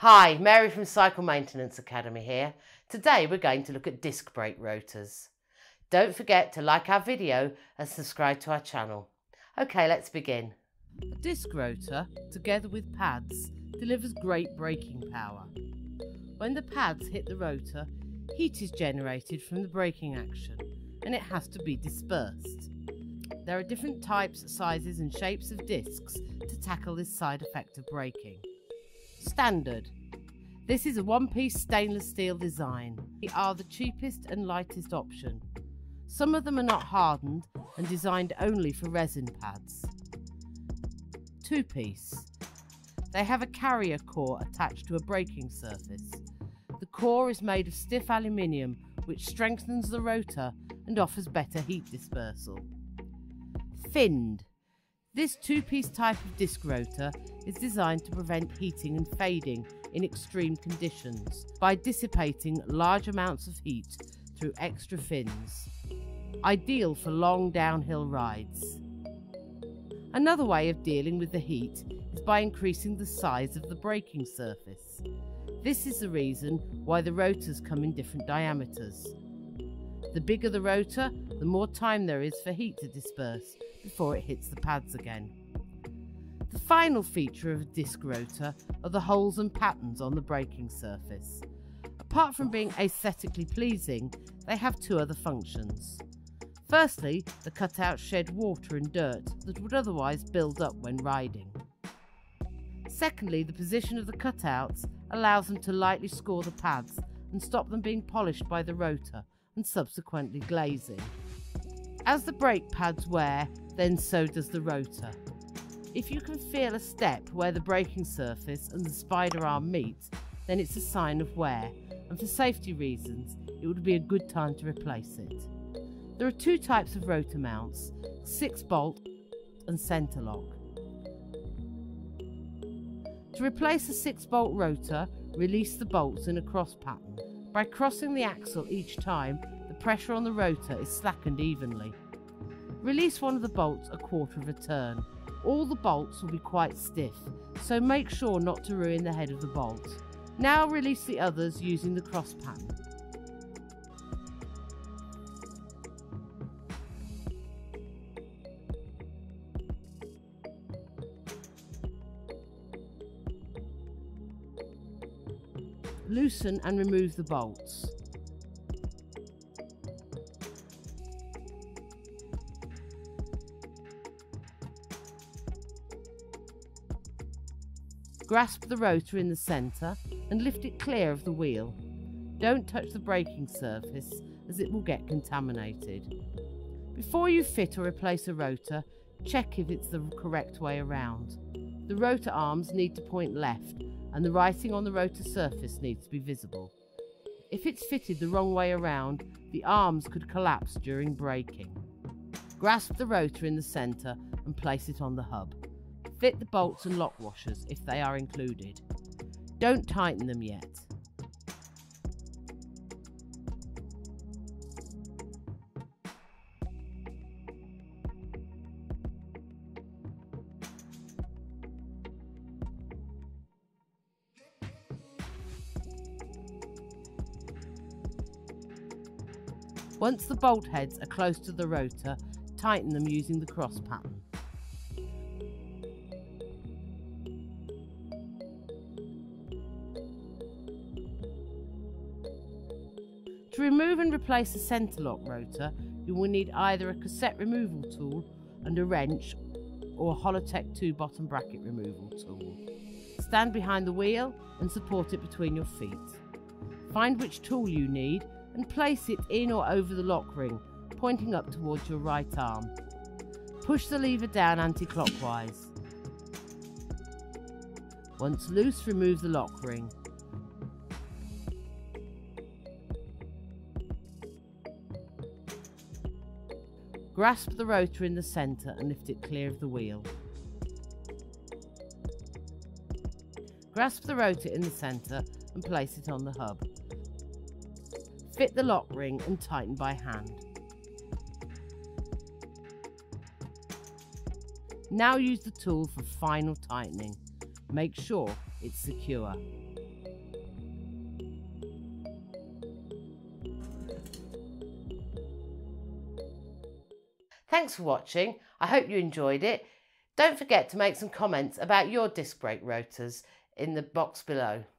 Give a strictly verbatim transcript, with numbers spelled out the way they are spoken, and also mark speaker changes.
Speaker 1: Hi, Mary from Cycle Maintenance Academy here. Today we're going to look at disc brake rotors. Don't forget to like our video and subscribe to our channel. Okay, let's begin. A disc rotor, together with pads, delivers great braking power. When the pads hit the rotor, heat is generated from the braking action and it has to be dispersed. There are different types, sizes and shapes of discs to tackle this side effect of braking. Standard. This is a one-piece stainless steel design. They are the cheapest and lightest option. Some of them are not hardened and designed only for resin pads. Two-piece. They have a carrier core attached to a braking surface. The core is made of stiff aluminium which strengthens the rotor and offers better heat dispersal. Finned. This two-piece type of disc rotor is designed to prevent heating and fading in extreme conditions by dissipating large amounts of heat through extra fins. Ideal for long downhill rides. Another way of dealing with the heat is by increasing the size of the braking surface. This is the reason why the rotors come in different diameters. The bigger the rotor, the more time there is for heat to disperse before it hits the pads again. The final feature of a disc rotor are the holes and patterns on the braking surface. Apart from being aesthetically pleasing, they have two other functions. Firstly, the cutouts shed water and dirt that would otherwise build up when riding. Secondly, the position of the cutouts allows them to lightly score the pads and stop them being polished by the rotor and subsequently glazing. As the brake pads wear, then so does the rotor. If you can feel a step where the braking surface and the spider arm meet, then it's a sign of wear, and for safety reasons, it would be a good time to replace it. There are two types of rotor mounts, six bolt and centre lock. To replace a six bolt rotor, release the bolts in a cross pattern. By crossing the axle each time, the pressure on the rotor is slackened evenly. Release one of the bolts a quarter of a turn. All the bolts will be quite stiff, so make sure not to ruin the head of the bolt. Now release the others using the cross pattern. Loosen and remove the bolts. Grasp the rotor in the centre and lift it clear of the wheel. Don't touch the braking surface as it will get contaminated. Before you fit or replace a rotor, check if it's the correct way around. The rotor arms need to point left and the writing on the rotor surface needs to be visible. If it's fitted the wrong way around, the arms could collapse during braking. Grasp the rotor in the centre and place it on the hub. Fit the bolts and lock washers if they are included. Don't tighten them yet. Once the bolt heads are close to the rotor, tighten them using the cross pattern. To remove and replace a centre lock rotor, you will need either a cassette removal tool and a wrench or a Holotech two bottom bracket removal tool. Stand behind the wheel and support it between your feet. Find which tool you need and place it in or over the lock ring, pointing up towards your right arm. Push the lever down anti-clockwise. Once loose, remove the lock ring. Grasp the rotor in the centre and lift it clear of the wheel. Grasp the rotor in the centre and place it on the hub. Fit the lock ring and tighten by hand. Now use the tool for final tightening. Make sure it's secure. Thanks for watching. I hope you enjoyed it. Don't forget to make some comments about your disc brake rotors in the box below.